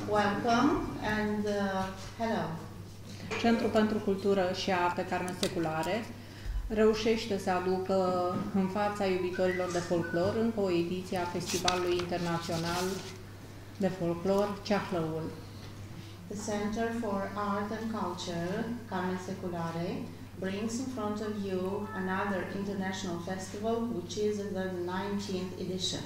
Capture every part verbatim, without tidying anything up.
Welcome and uh, hello. Centrul pentru Cultură și Arte Carmen Seculare reușește să aducă în fața iubitorilor de folclor încă o ediție a Festivalului Internațional de Folclor Ceahlăul. The Center for Art and Culture, Carmen Seculare, brings in front of you another international festival, which is the nineteenth edition.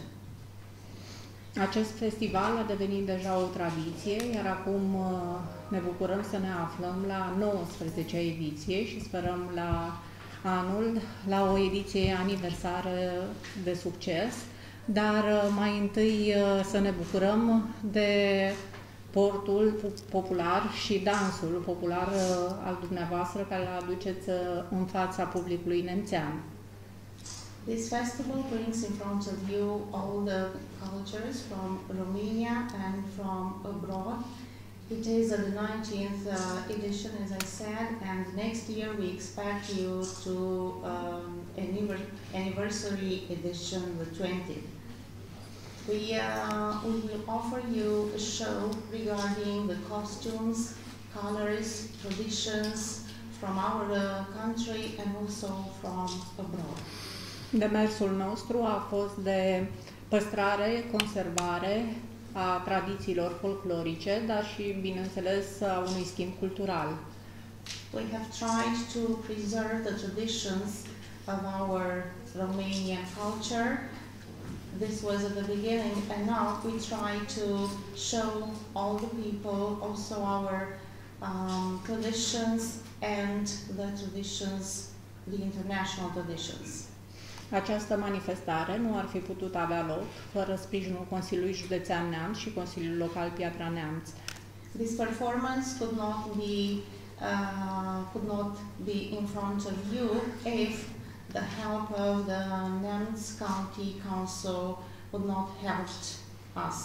Acest festival a devenit deja o tradiție, iar acum ne bucurăm să ne aflăm la nouăsprezecea ediție și sperăm la anul, la o ediție aniversară de succes, dar mai întâi să ne bucurăm de portul popular și dansul popular al dumneavoastră care îl aduceți în fața publicului nemțean. This festival brings in front of you all the cultures from Romania and from abroad. It is the nineteenth uh, edition, as I said, and next year we expect you to um, anniversary edition, the twentieth. We, uh, we will offer you a show regarding the costumes, colors, traditions from our uh, country and also from abroad. Demersul nostru a fost de păstrare, conservare a tradițiilor folclorice, dar și, bineînțeles, a unui schimb cultural. We have tried to preserve the traditions of our Romanian culture. This was at the beginning, and now we try to show all the people also our um, traditions and the traditions, the international traditions. Această manifestare nu ar fi putut avea loc fără sprijinul Consiliului Județean Neamț și Consiliul Local Piatra Neamț. This performance could not be uh, could not be in front of you if the help of the Neamț County Council would not help us.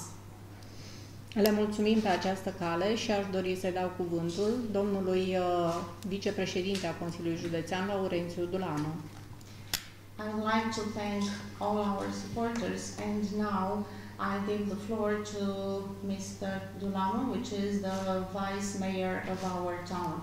Le mulțumim pe această cale și aș dori să dau cuvântul domnului uh, vicepreședinte a Consiliului Județean, Laurențiu Dulanu. I would like to thank all our supporters, and now I give the floor to Mister Dulanu, which is the Vice Mayor of our town.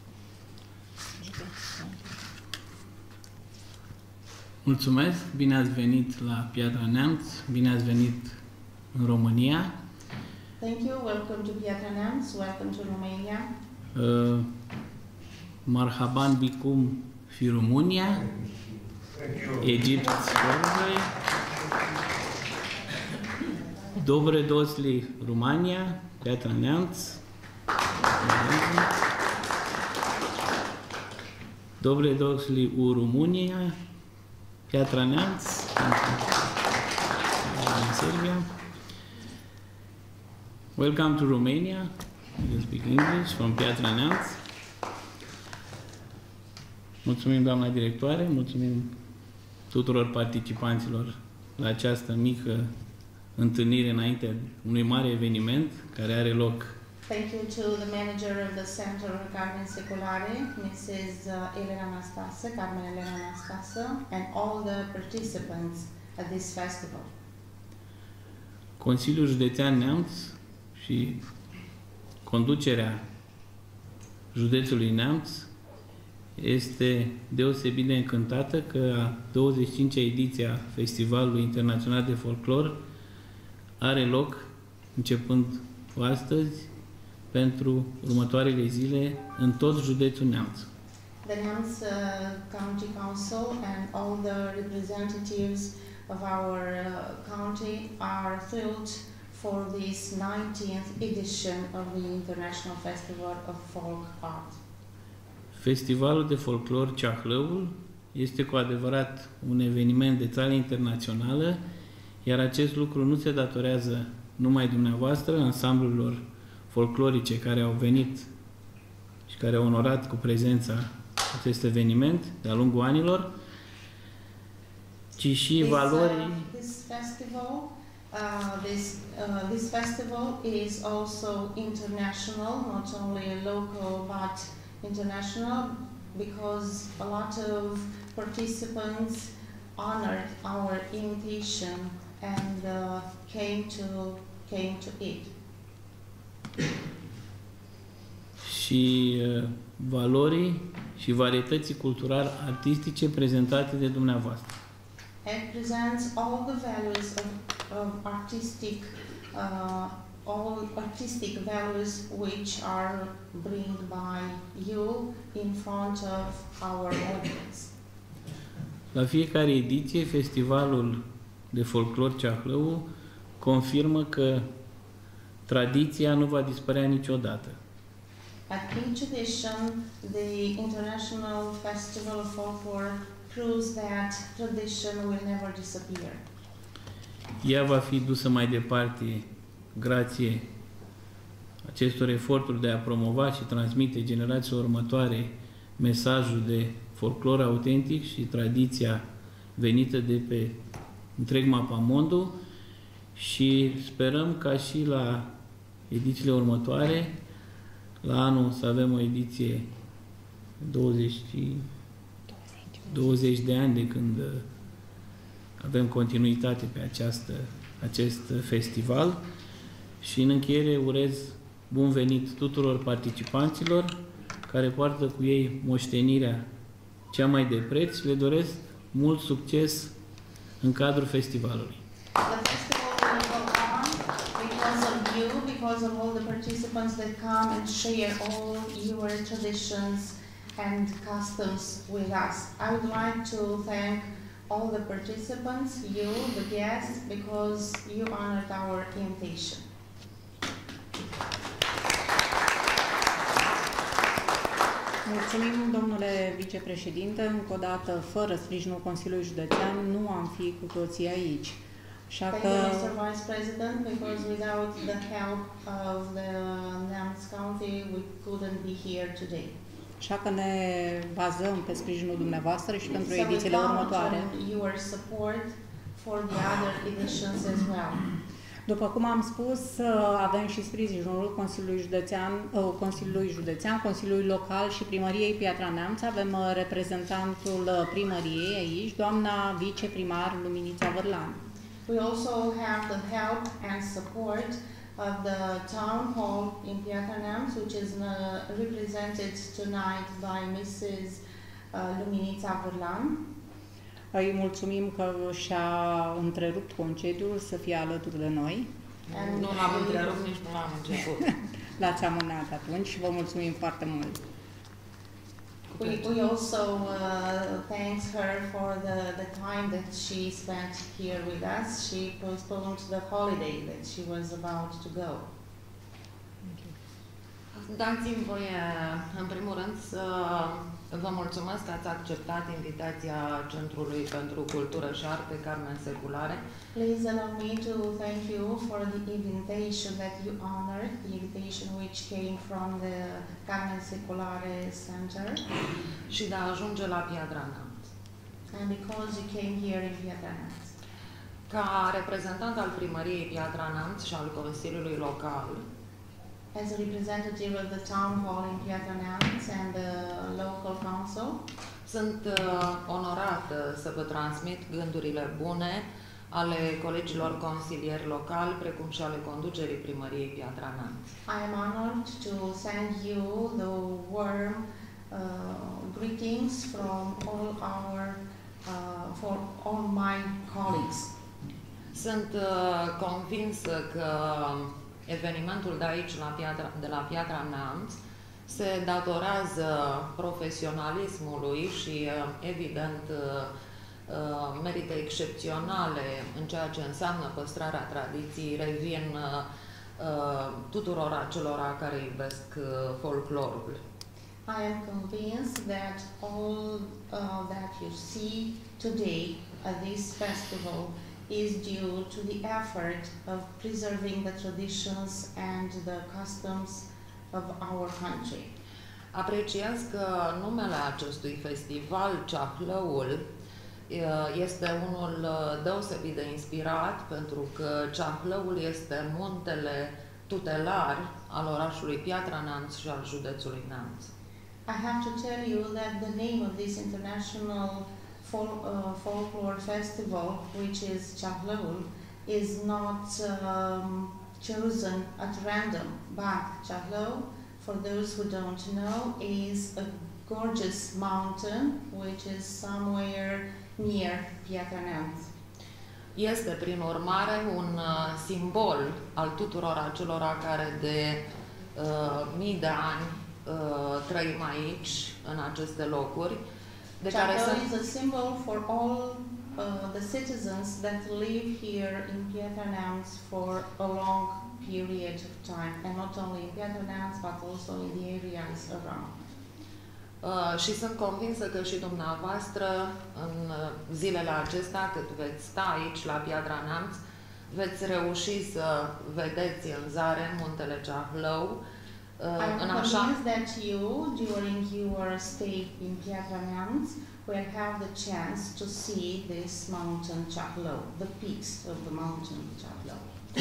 Mulțumesc, bine ați venit la Piatra Neamț, bine ați venit în România. Thank you, welcome to Piatra Neamț, welcome to Romania. Uh, Marhaban bikum fi România. Egipt, Dobre došli Romania, Piatra Neamț. Dobre došli u România, Piatra Neamț, in Serbia. Welcome to Romania. You speak English from Piatra Neamț. Mulțumim, doamna directoare, mulțumim tuturor participanților la această mică întâlnire înainte unui mare eveniment care are loc. Thank you to the manager of the Center Carmen Seculare, Missus Elena Nastase, Carmen Elena Nastase, and all the participants at this festival. Consiliul Județean Neamț și conducerea județului Neamț este deosebit de încântată că a douăzeci și cincea ediție a Festivalului Internațional de Folclor are loc începând cu astăzi pentru următoarele zile în tot județul Neamț. The Neamț uh, County Council and all the representatives of our uh, county are thrilled for this nineteenth edition of the International Festival of Folk Art. Festivalul de folclor Ceahlăul este cu adevărat un eveniment de țară internațională, iar acest lucru nu se datorează numai dumneavoastră, ansamblurilor folclorice care au venit și care au onorat cu prezența acest eveniment de-a lungul anilor, ci și this, valorii. Uh, this festival, uh, this, uh, this festival is also international, not only local but international, because a lot of participants honored our invitation and uh, came to came to it. și uh, valorii și varietății culturale artistice prezentate de dumneavoastră. It presents all the values of, of artistic, uh, all artistic values which are bring by you in front of our audience. La fiecare ediție, Festivalul de Folclor Ceahlău confirmă că tradiția nu va dispărea niciodată. At each edition, the International Festival of Folklore proves that tradition will never disappear. Ea va fi dusă mai departe grație acestor eforturi de a promova și transmite generațiilor următoare mesajul de folclor autentic și tradiția venită de pe întreg mapamondul și sperăm ca și la edițiile următoare, la anul să avem o ediție douăzeci, douăzeci de ani de când avem continuitate pe această, acest festival și în încheiere urez bun venit tuturor participanților care poartă cu ei moștenirea cea mai de preț și le doresc mult succes în cadrul festivalului. The festival will go on because of you, because of all the participants that come and share all your traditions and customs with us. I would like to thank all the participants, you, the guests, because you honored our invitation. Mulțumim, domnule vicepreședinte. Încă o dată, fără sprijinul Consiliului Județean, nu am fi cu toții aici. Așa Thank că... you, mister Vice President, because without the help of the Neamț County, we couldn't be here today. Așa că ne bazăm pe sprijinul dumneavoastră și pentru So we edițiile count următoare. on your support for the other editions as well. După cum am spus, avem și sprijinul Consiliului Județean, Consiliului Județean, Consiliului Local și Primăriei Piatra Neamț. Avem reprezentantul primăriei aici, doamna viceprimar Luminița Vârlan. We also have the help and support of the town hall in Piatra Neamț, which is uh, represented tonight by Missus Uh, Luminița Vârlan. Îi mulțumim că și-a întrerupt concediul să fie alături de noi. And Nu l-am întrerupt, nici nu l-am început. L-ați amânat atunci și vă mulțumim foarte mult. We, we also uh, thanks her for the, the time that she spent here with us. She postponed the holiday that she was about to go. Dați-mi voie, în primul rând, să vă mulțumesc că ați acceptat invitația Centrului pentru Cultură și Arte Carmen Seculare. Please allow me to thank you for the invitation that you honored, the invitation which came from the Carmen Seculare Center. Și de a ajunge la Piatra Neamț. And because you came here in Piatra Neamț. Ca reprezentant al Primăriei Piatra Neamț și al Consiliului Local, As a representative of the town hall in Piatra Neamț and the local council, sunt uh, onorată să vă transmit gândurile bune ale colegilor consilieri locali, precum și ale conducerii Primăriei Piatra Neamț. I am honored to send you the warm uh, greetings from all our, uh, for all my colleagues. Sunt uh, convinsă că evenimentul de aici, la Piatra, de la Piatra Neamț, se datorează profesionalismului și, evident, merite excepționale în ceea ce înseamnă păstrarea tradiției, revin tuturor acelora care iubesc folclorul. I am convinced that all uh, that you see today at this festival is due to the effort of preserving the traditions and the customs of our country. Apreciez că numele acestui festival, Ceahlăul, este unul deosebit de inspirat, pentru că Ceahlăul este muntele tutelar al orașului Piatra Neamț și al județului Neamț. I have to tell you that the name of this international Fol uh, folklore festival, which is Ceahlăul, is not um, chosen at random, but Ceahlău for those who don't know, is a gorgeous mountain which is somewhere near Piatra Neamț. Este, prin urmare, un uh, simbol al tuturor acelora care de uh, mii de ani uh, trăim aici, în aceste locuri, de care Chapel sunt... is a symbol for all uh, the citizens that live here in Piatra Neamț for a long period of time, and not only in Piatra Neamț, but also in the areas around. Uh, și sunt convinsă că și dumneavoastră, în uh, zilele acestea, cât veți sta aici, la Piatra Neamț, veți reuși să vedeți în zare Muntele Ceahlău, uh, I'm în așa... convinced that you, during your stay in Piatra Neamț, will have the chance to see this mountain Ceahlău, the peaks of the mountain Ceahlău.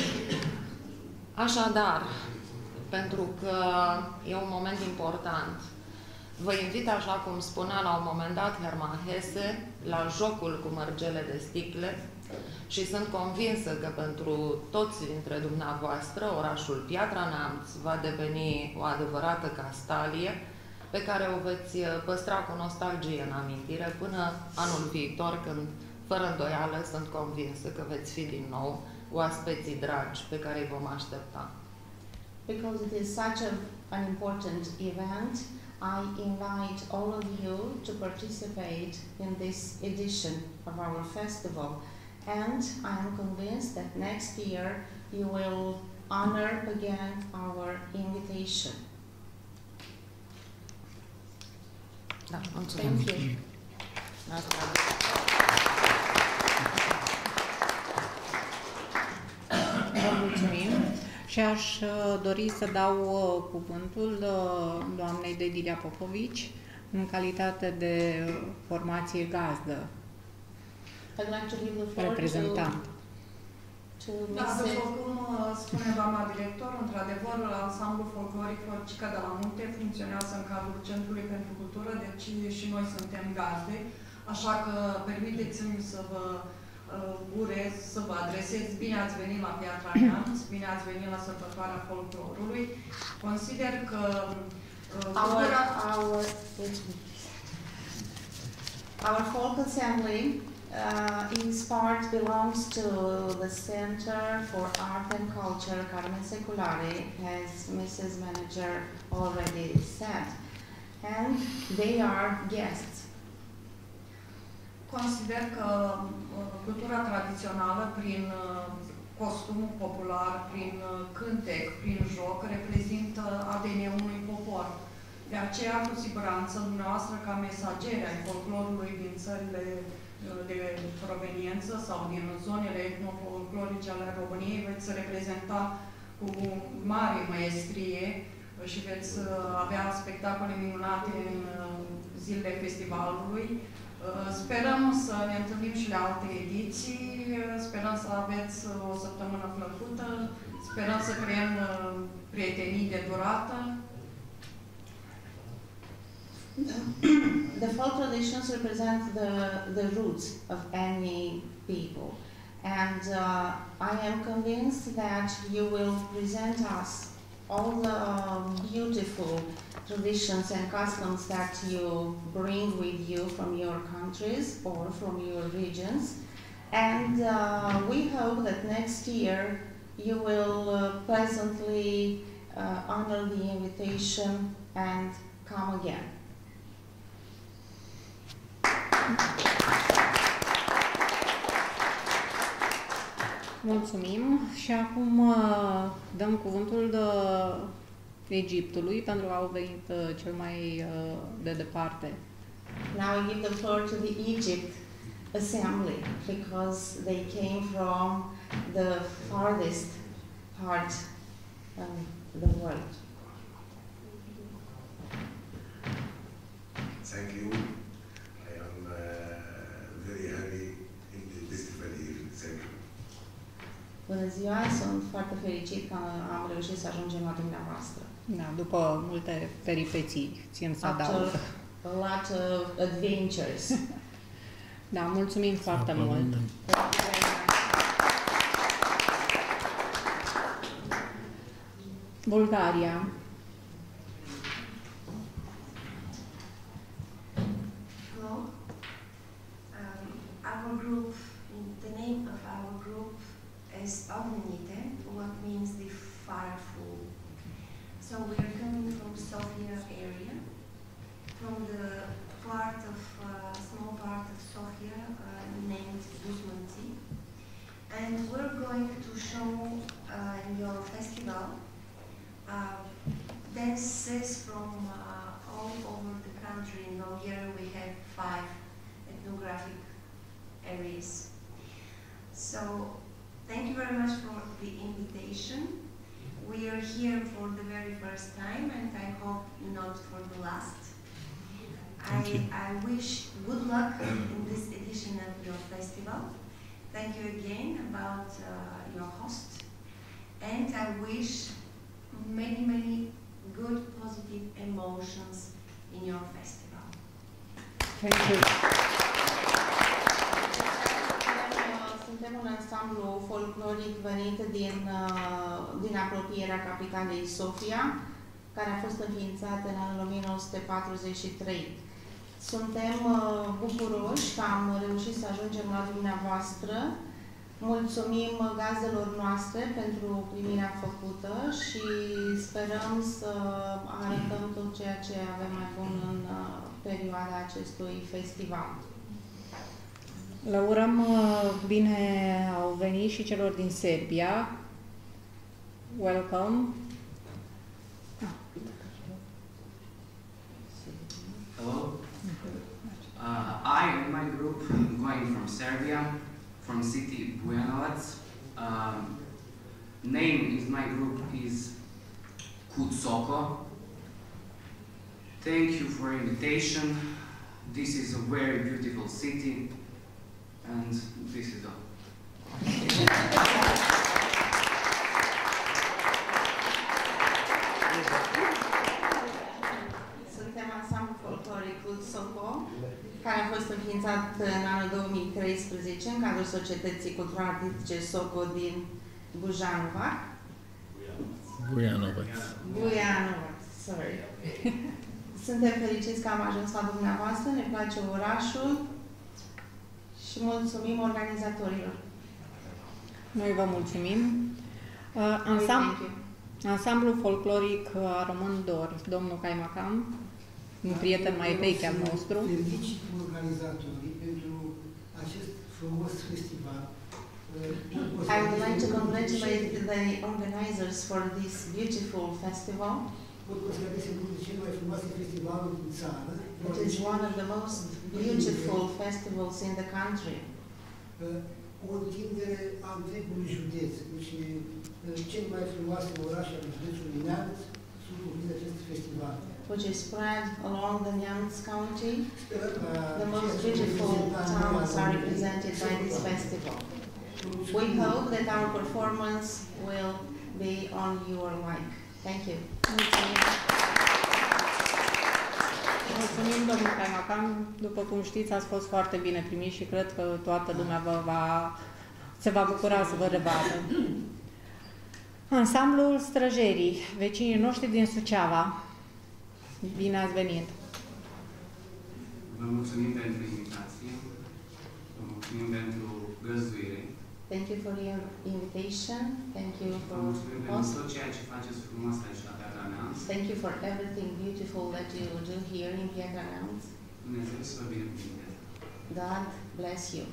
Așadar, pentru că e un moment important, vă invit, așa cum spunea la un moment dat Hermann Hesse, la jocul cu mărgele de sticle și sunt convinsă că pentru toți dintre dumneavoastră orașul Piatra Neamț va deveni o adevărată castalie pe care o veți păstra cu nostalgie în amintire până anul viitor, când, fără îndoială, sunt convinsă că veți fi din nou oaspeții dragi pe care îi vom aștepta. Because it is such a, an important event, I invite all of you to participate in this edition of our festival, and I am convinced that next year you will honor again our invitation. Da, mulțumesc. Thank you. Asta. Vă mulțumim și aș uh, dori să dau uh, cuvântul uh, doamnei Dedilia Popovici în calitate de uh, formație gazdă, I'd like to give the floor reprezentant. to, to Da, după Missus cum uh, spune doamna director, într-adevăr, ansamblul folcloric Floricica de la Munte funcționează în cadrul Centrului pentru Cultură, deci și noi suntem gazde, așa că permiteți-mi să vă uh, urez, să vă adresez bine ați venit la Piatra Neamț, bine ați venit la Sărbătoarea Folclorului. Consider că uh, our, cultura... our, our folk assembly uh, is part, belongs to the Center for Art and Culture, Carmen Seculare, as Missus Manager already said, and they are guests. Consider că uh, cultura tradițională, prin uh, costumul popular, prin uh, cântec, prin joc, reprezintă A D N-ul unui popor. De aceea, cu siguranță, dumneavoastră, ca mesageri ai folclorului din țările uh, de proveniență sau din zonele etnofolclorice ale României, veți reprezenta cu mare maestrie uh, și veți uh, avea spectacole minunate în uh, zilele festivalului. Sperăm să ne întâlnim și la alte ediții, sperăm să aveți o săptămână plăcută, sperăm să creăm prietenii de durată. The folk traditions represent the, the roots of any people, and uh, I am convinced that you will present us all the beautiful traditions and customs that you bring with you from your countries or from your regions, and uh, we hope that next year you will uh, pleasantly uh, honor the invitation and come again. Mulțumim și acum uh, dăm cuvântul de Egiptului, pentru că au venit uh, cel mai uh, de departe. Now I give the floor to the Egypt assembly because they came from the farthest part of the world. Thank you. I am uh, very happy in the festival here. Thank you. Bună ziua, sunt foarte fericit că am reușit să ajungem la dumneavoastră. Da, după multe peripeții, țin să adaug. After a lot of adventures. Da, mulțumim foarte mult. Thank you very much. Bulgaria. our group, the name of our group is Ognenite, what means the fireful. So we are coming from Sofia area, from the part of, uh, small part of Sofia uh, named Buzmanti. And we're going to show uh, in your festival uh, dances from uh, all over the country. In Bulgaria we have five ethnographic areas. So thank you very much for the invitation. We are here for the very first time and I hope not for the last. I, I wish good luck in this edition of your festival. Thank you again about uh, your host. And I wish many, many good, positive emotions in your festival. Thank you. Suntem un ansamblu folcloric venit din, din apropierea capitalei Sofia, care a fost înființat în anul o mie nouă sute patruzeci și trei. Suntem bucuroși că am reușit să ajungem la dumneavoastră. Mulțumim gazdelor noastre pentru primirea făcută și sperăm să arătăm tot ceea ce avem mai bun în perioada acestui festival. Le urăm bine au venit și celor din Serbia. Welcome. Hello. Uh, I and my group going from Serbia, from city Bujanovac. Um, name is my group is Kutsoko. Thank you for invitation. This is a very beautiful city, and this is all. Suntem ansamblu folcloric Kutsoko, care a fost înființat în anul două mii treisprezece în cadrul Societății Culturale-Artistice Soko din Bujanovac. Bujanovac. Bujanovac, sorry. Suntem fericiți că am ajuns la dumneavoastră, ne place orașul și mulțumim organizatorilor. Noi vă mulțumim. Uh, ansam Ansamblul folcloric uh, Român Dor, domnul Caimacan, un prieten mai vechi al nostru. Felicit organizatorii pentru acest frumos festival. I would like to congratulate the organizers for this beautiful festival. It is one of the most beautiful festivals in the country. O întindere a întregului județ, deci cel mai frumoase orașe ale județului Neamț sunt cuprinse acest festival. Which is spread along the Neamț County. The most beautiful towns are represented by this festival. We hope that our performance will be on your like. Thank you. Mulțumim. Mulțumim, domnul Caimacan. După cum știți, ați fost foarte bine primit și cred că toată lumea vă va, se va bucura să vă revadă. Ansamblul Străjerii, vecinii noștri din Suceava. Bine ați venit! Vă mulțumim pentru invitație, vă mulțumim pentru găzduire. Thank you for your invitation. Thank you for hosting. Tot ceea ce faceți frumos aici la Piatra Neamț. Thank you for everything beautiful that you do here in Piatra Neamț. Dumnezeu să vă binecuvânteze. God bless you.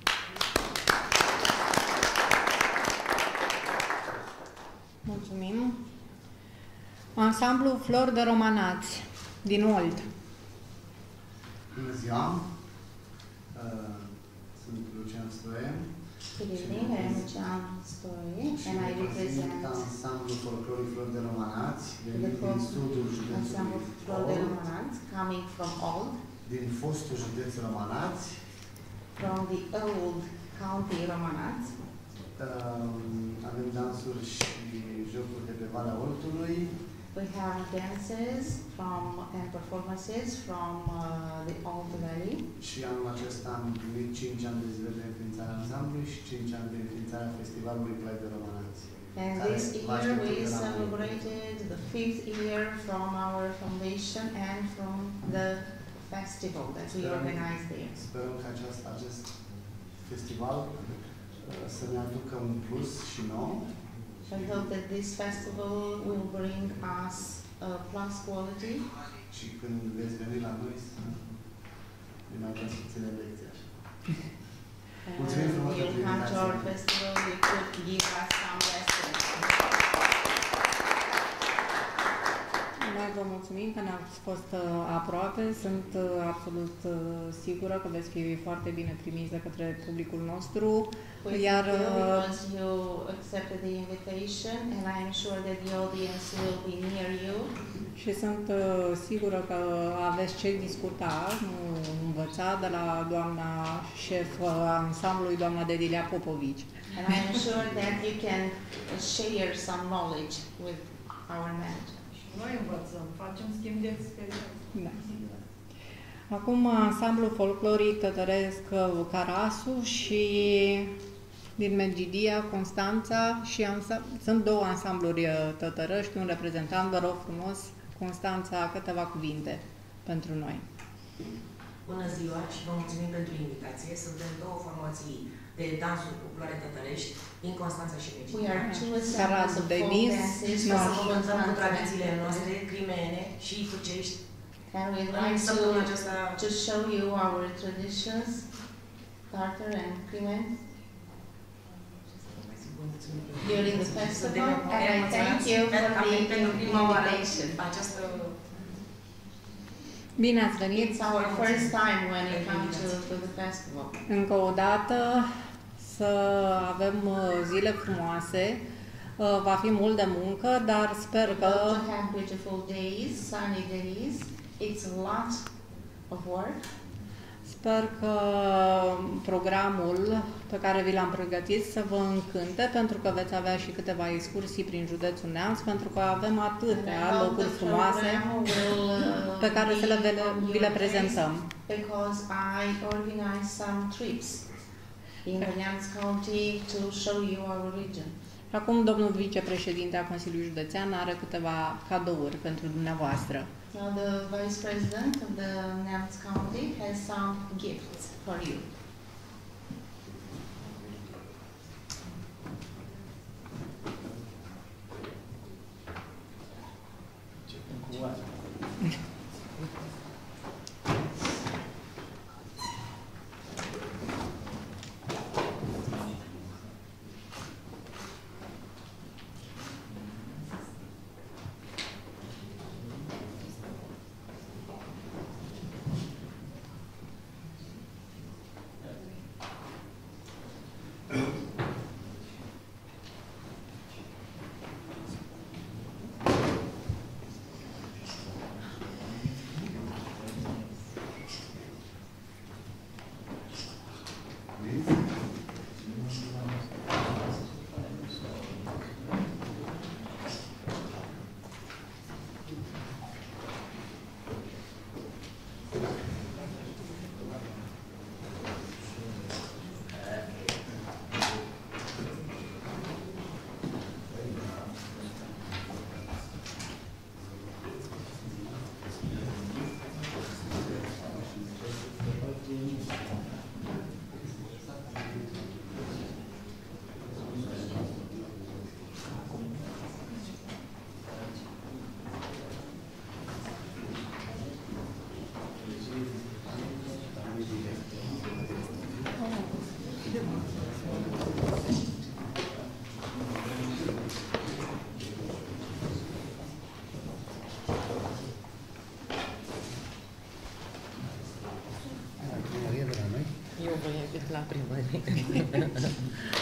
Mulțumim. Ansamblu Flori de Romanați din Olt. Bună ziua! Uh, sunt Lucian Stoie. Good evening, I am Lucian Stoie and I represent Ansamblu Folcloric Flori de Romanați, venit din sudul județului Flori de Romanați, coming from Olt. Din fostul județ Romanați. From the old county Romanați. Uh, avem dansuri și jocuri de pe Valea Oltului. We have dances from and performances from uh, the Old Valley. Și anul acesta am împlinit cinci ani de zile de înființarea ansamblului și cinci ani de înființarea festivalului Plai de Romanați. And this year we celebrated the fifth year from our foundation and from the festival that we organized there. Sperăm că acest, acest festival să ne aducă un plus și nou. I hope that this festival will bring us a plus quality. Și când veți veni la noi să ne mai dați puține lecții așa. Mulțumim frumos pentru invitație. You'll come to our invitație. festival, you could give us some lessons. Noi vă mulțumim că ne-ați fost uh, aproape. Sunt uh, absolut uh, sigură că veți fi foarte bine primiți de către publicul nostru. We Iar thank you uh, because you accepted the invitation, and I am sure that the audience will be near you. și sunt uh, sigură că aveți ce discuta, nu învăța, de la doamna șef uh, ansamblului, doamna Dedilia Popovici. And I am sure that you can share some knowledge with our manager. Noi învățăm, facem schimb de experiență. Da. Acum, ansamblul folcloric tătăresc Carasu și din Medgidia, Constanța și sunt două ansambluri tătărăști, un reprezentant, vă rog frumos, Constanța, câteva cuvinte pentru noi. Bună ziua și vă mulțumim pentru invitație. Suntem două formații de dansuri populare tătărești din Constanța și Medgidia. We are two assemblies of folk dances Să from vă cântăm cu Constanța. tradițiile noastre, crimene și tucești. And we'd În like săptămâna to, aceasta to show you our traditions, Tartar and Crimen, during the festival, and I thank you for the invitation. Această Bine ați venit! It's our first time when you come to, to the festival. Încă o dată să avem uh, zile frumoase, uh, va fi mult de muncă, dar sper că To have beautiful days, sunny days, it's a lot of work. Sper că programul pe care vi l-am pregătit să vă încânte, pentru că veți avea și câteva excursii prin județul Neamț, pentru că avem atâtea locuri frumoase pe care să le, vi le prezentăm. Because I organize some trips in the Neamț County to show you our region. Acum, domnul vicepreședinte a Consiliului Județean are câteva cadouri pentru dumneavoastră. Now the Vice President of the Neamț County has some gifts for you. Eu voi invit la primărie.